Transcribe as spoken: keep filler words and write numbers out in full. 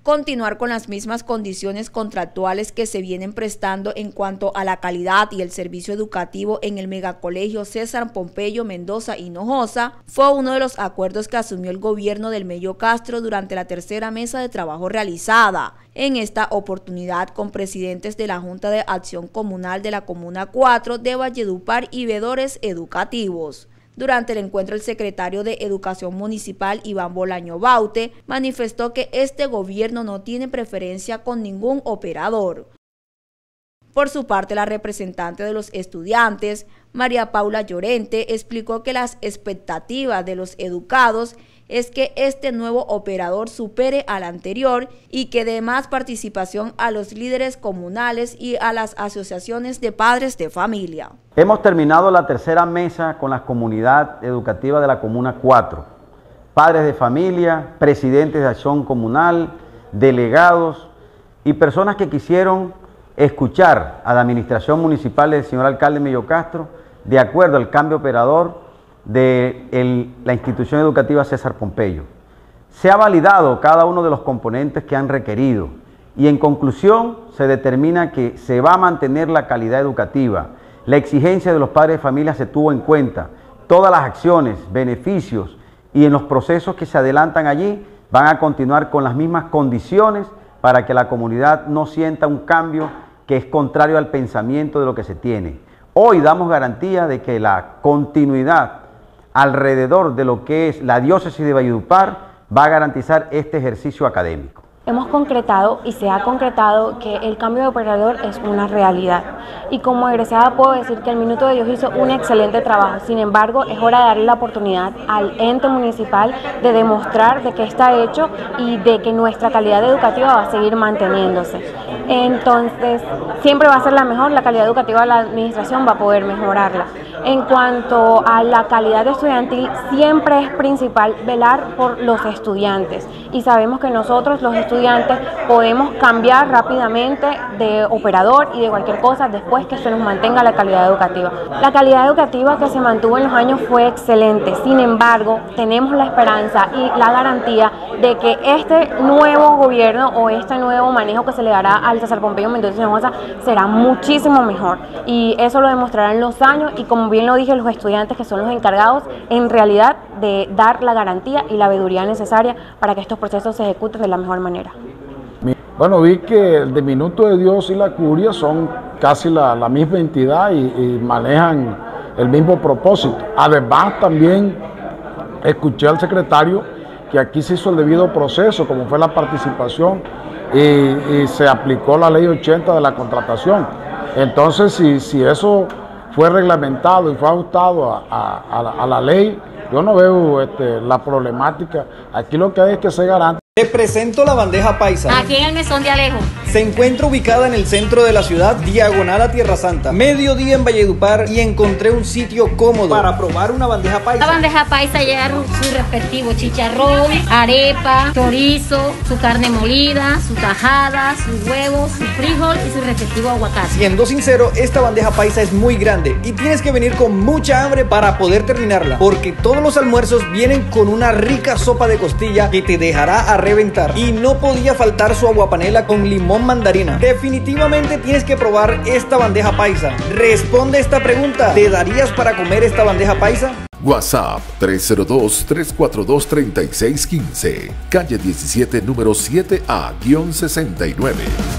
continuar con las mismas condiciones contractuales que se vienen prestando en cuanto a la calidad y el servicio educativo en el megacolegio César Pompeyo Mendoza Hinojosa fue uno de los acuerdos que asumió el gobierno del Mello Castro durante la tercera mesa de trabajo realizada. En esta oportunidad, con presidentes de la Junta de Acción Comunal de la Comuna cuatro de Valledupar y veedores educativos. Durante el encuentro, el secretario de Educación Municipal, Iván Bolaño Baute, manifestó que este gobierno no tiene preferencia con ningún operador. Por su parte, la representante de los estudiantes, María Paula Llorente, explicó que las expectativas de los educados es que este nuevo operador supere al anterior y que dé más participación a los líderes comunales y a las asociaciones de padres de familia. Hemos terminado la tercera mesa con la comunidad educativa de la Comuna cuatro, padres de familia, presidentes de acción comunal, delegados y personas que quisieron escuchar a la administración municipal del señor alcalde Mello Castro de acuerdo al cambio operador de el, la institución educativa César Pompeyo. Se ha validado cada uno de los componentes que han requerido y en conclusión se determina que se va a mantener la calidad educativa. La exigencia de los padres de familia se tuvo en cuenta. Todas las acciones, beneficios y en los procesos que se adelantan allí van a continuar con las mismas condiciones para que la comunidad no sienta un cambio que es contrario al pensamiento de lo que se tiene. Hoy damos garantía de que la continuidad alrededor de lo que es la diócesis de Valledupar va a garantizar este ejercicio académico. Hemos concretado y se ha concretado que el cambio de operador es una realidad y como egresada puedo decir que el Minuto de Dios hizo un excelente trabajo. Sin embargo, es hora de darle la oportunidad al ente municipal de demostrar de qué está hecho y de que nuestra calidad educativa va a seguir manteniéndose. Entonces, siempre va a ser la mejor, la calidad educativa de la administración va a poder mejorarla. En cuanto a la calidad estudiantil, siempre es principal velar por los estudiantes y sabemos que nosotros los estudiantes podemos cambiar rápidamente de operador y de cualquier cosa después que se nos mantenga la calidad educativa. La calidad educativa que se mantuvo en los años fue excelente, sin embargo, tenemos la esperanza y la garantía de que este nuevo gobierno o este nuevo manejo que se le dará al César Pompeyo Mendoza Hinojosa será muchísimo mejor y eso lo demostrarán los años y como bien lo dije, los estudiantes que son los encargados en realidad de dar la garantía y la veeduría necesaria para que estos procesos se ejecuten de la mejor manera. Bueno, vi que el de Minuto de Dios y la Curia son casi la, la misma entidad y, y manejan el mismo propósito. Además, también escuché al secretario que aquí se hizo el debido proceso, como fue la participación y, y se aplicó la ley ochenta de la contratación. Entonces, si, si eso fue reglamentado y fue ajustado a, a, a, la, a la ley, yo no veo este, la problemática. Aquí lo que hay es que se garante. Te presento la bandeja paisa. Aquí en el Mesón de Alejo. Se encuentra ubicada en el centro de la ciudad, diagonal a Tierra Santa. Mediodía en Valledupar y encontré un sitio cómodo para probar una bandeja paisa. La bandeja paisa lleva su respectivo chicharrón, arepa, chorizo, su carne molida, su tajada, sus huevos, su frijol y su respectivo aguacate. Siendo sincero, esta bandeja paisa es muy grande y tienes que venir con mucha hambre para poder terminarla, porque todos los almuerzos vienen con una rica sopa de costilla que te dejará a reventar y no podía faltar su aguapanela con limón mandarina. Definitivamente tienes que probar esta bandeja paisa. Responde esta pregunta: ¿te darías para comer esta bandeja paisa? WhatsApp tres cero dos, tres cuatro dos, tres seis uno cinco, calle diecisiete, número siete A sesenta y nueve.